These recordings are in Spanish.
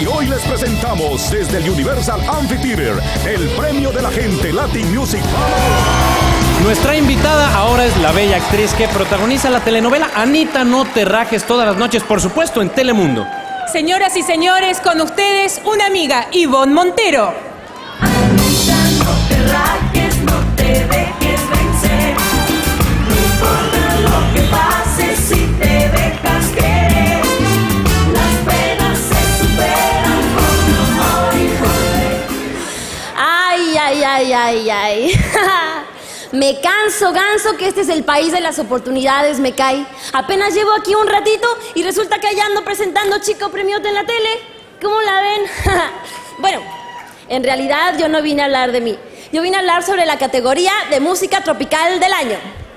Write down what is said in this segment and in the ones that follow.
Y hoy les presentamos desde el Universal Amphitheater el premio de la gente Latin Music Ballad. Nuestra invitada ahora es la bella actriz que protagoniza la telenovela Anita, no te rajes, todas las noches, por supuesto, en Telemundo. Señoras y señores, con ustedes una amiga, Ivonne Montero. Anita, no te rajes, no te dejes vencer. No importa lo que pase si te dejas querer. Las penas se superan con amor y poder. Ay, ay, ay, ay, ay. Me canso, ganso, que este es el país de las oportunidades, me cae. Apenas llevo aquí un ratito y resulta que allá ando presentando Chico Premiote en la tele. ¿Cómo la ven? Bueno, en realidad yo no vine a hablar de mí. Yo vine a hablar sobre la categoría de música tropical del año.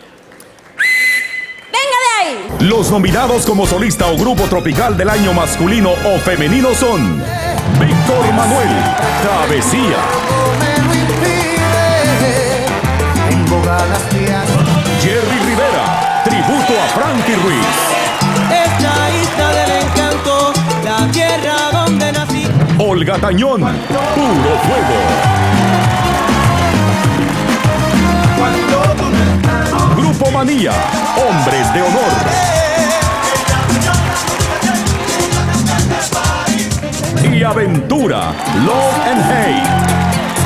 ¡Venga de ahí! Los nominados como solista o grupo tropical del año masculino o femenino son Víctor Manuel, Travesía. Jerry Rivera, tributo a Frankie Ruiz. Esta isla del encanto, la tierra donde nací. Olga Tañón, Puro Fuego. Grupo Manía, Hombres de Honor. Y Aventura, Love and Hate.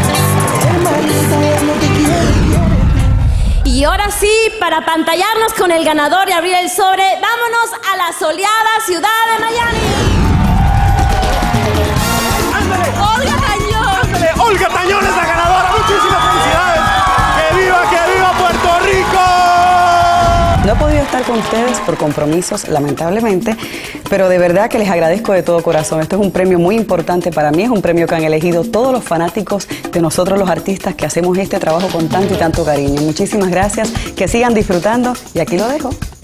Y ahora sí, para pantallarnos con el ganador y abrir el sobre, vámonos a la soleada ciudad de Miami. ¡Ándale! ¡Olga Tañón! ¡Ándale! ¡Olga Tañón es la ganadora! ¡Muchísimas felicidades! ¡Que viva Puerto Rico! No he podido estar con ustedes por compromisos, lamentablemente, pero de verdad que les agradezco de todo corazón. Este es un premio muy importante para mí, es un premio que han elegido todos los fanáticos de nosotros los artistas que hacemos este trabajo con tanto y tanto cariño. Muchísimas gracias, que sigan disfrutando y aquí lo dejo.